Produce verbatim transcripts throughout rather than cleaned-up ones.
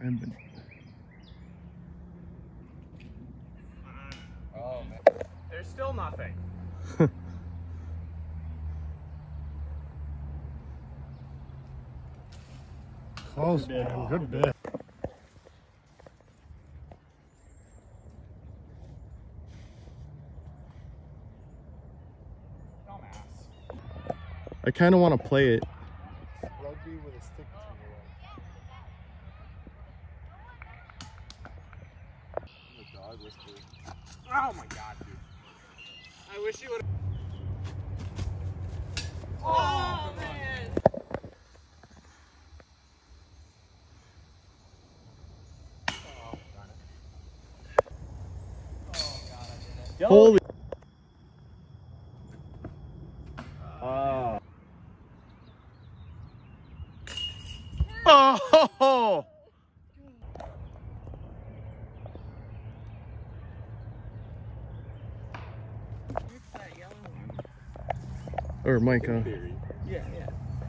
Ribbon. Oh, man. There's still nothing. Close, man. Good bit. I kind of want to play it. Rugby with a stick to your The dog whisperer. Oh my god, dude. I wish you would. Oh, man. Oh, darn it. Oh god, I did it. Holy. Oh. Oh! It's that yellow one. Or Micah. Yeah, yeah.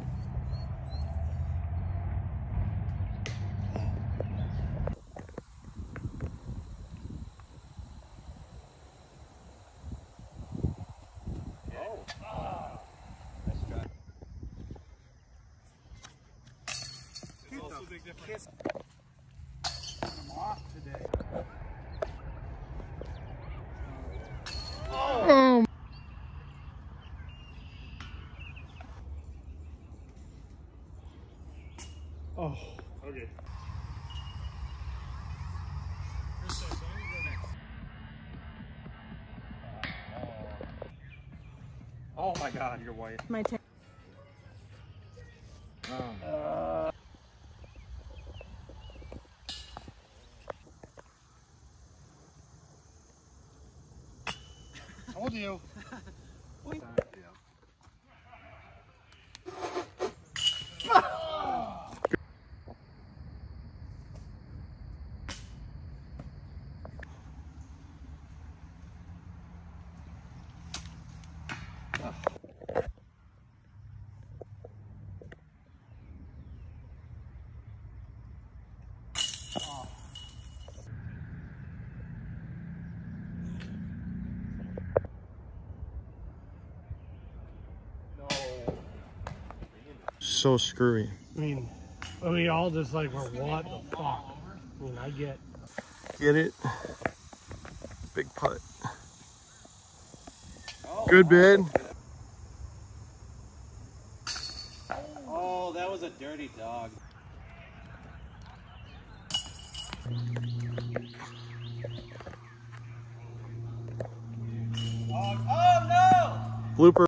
Kiss him off today. Oh. Oh. Okay. Oh my god, you're white. My turn. Oh. Uh. Told you. So screwy. I mean, we all just like, were what the fuck? I mean, I get. Get it? Big putt. Good bid. Oh, that was a dirty dog. Oh, oh no! Blooper.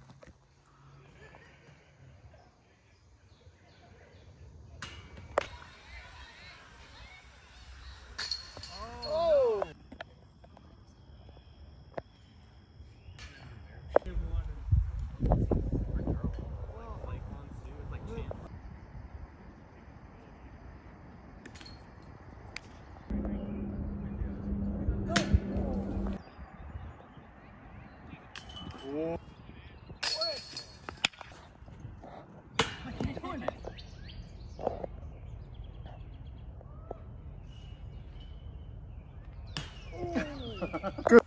Good.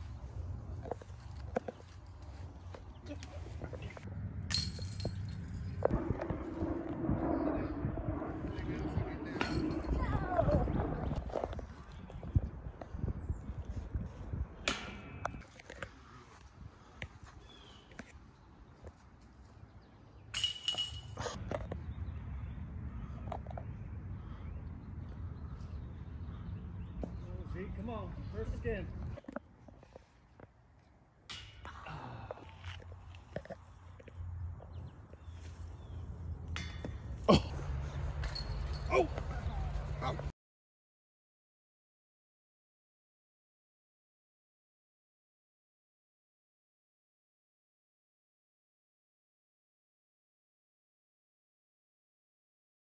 Come on, first skin. Oh. Oh.